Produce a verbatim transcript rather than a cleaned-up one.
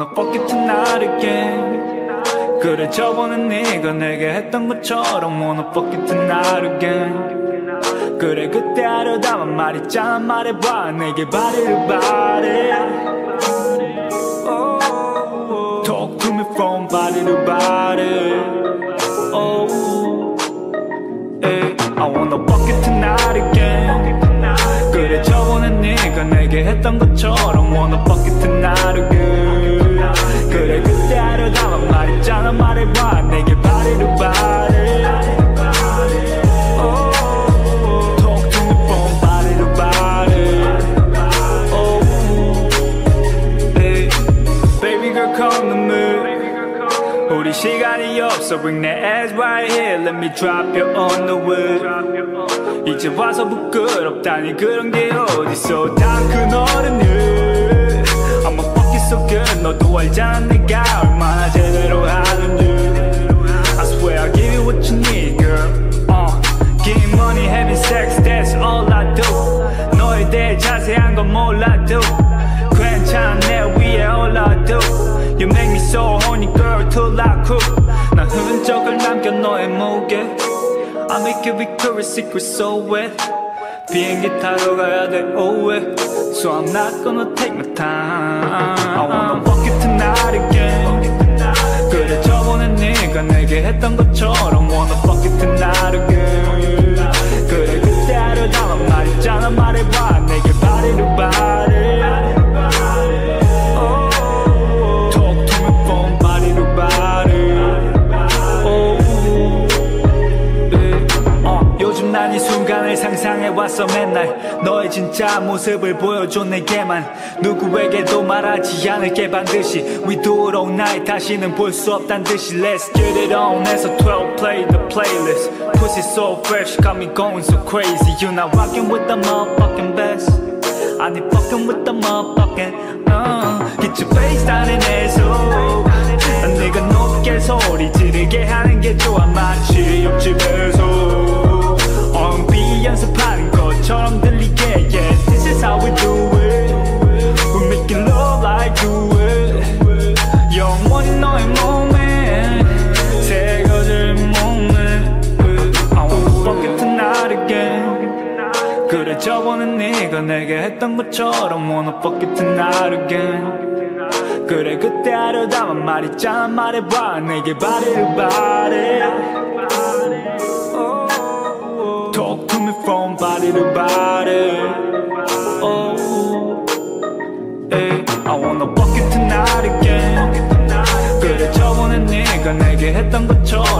wanna fuck you tonight again. 그래 저번에 네가 내게 했던 것처럼 wanna fuck you tonight again. 그래 그때 하려다만 말했잖아 말해봐 내게 바래를 바래. oh, Talk to me from body to body. oh, hey, I wanna fuck you tonight again. 그래 저번에 네가 내게 했던 것처럼 wanna fuck you tonight again. 그래 그때 하려다만 말했잖아 말해봐 내게 바래를 바래. oh, Talk to me from body to body. oh, hey, Baby girl come to me. 우리 시간이 없어 bring that ass right here. Let me drop you on the way. 이제 와서 부끄럽다니 그런 게 어딨어 다 큰 어른을 I'ma fuck you so good 너도 알잖아 내가 얼마나 제대로 하는지. I swear I'll give you what you need girl. uh, Getting money having sex that's all I do. 너에 대해 자세한 건 몰라도 괜찮아 내 위에 올라도. You make me so horny girl till I cook. 난 흔적을 남겨 너의 목에 I make you Victoria's Secret so wet. 비행기 타러 가야 돼 oh yeah. So I'm not gonna take my time. I wanna fuck you tonight again. 그래 저번에 네가 내게 했던 것처럼 wanna fuck you tonight again. 그래 그때 하려다만 말했잖아 말해봐 내게 바래를 바래. oh, Talk to me from body to body. oh, 요즘 난 이 순간을 상상해왔어 맨날. 너의 진짜 모습을 보여줘 내게만. 누구에게도 말하지 않을게 반드시. We do it all night 다시는 볼 수 없단 듯이. Let's get it on 에서 twelve play the playlist. Pussy so fresh got me going so crazy. You're not rocking with the motherfucking best. I need fucking with the motherfucking uh. Get your face down in 에서 네가 높게 소리 지르게 하는 게 좋아 마치 옆집에서 R&B 연습하는 것처럼 들리게. Yeah, this is how we do it. We making love like do it. 영원히 너의 몸에 새겨질 몸에. I wanna fuck you tonight again. 그래 저번에 네가 내게 했던 것처럼 wanna fuck you tonight again. 그래 그때 하려다만 말했잖아 말해봐 내게 바래를 바래. oh, Talk to me from body to body. oh, hey, I wanna fuck you tonight again. 그래 저번에 네가 내게 했던 것처럼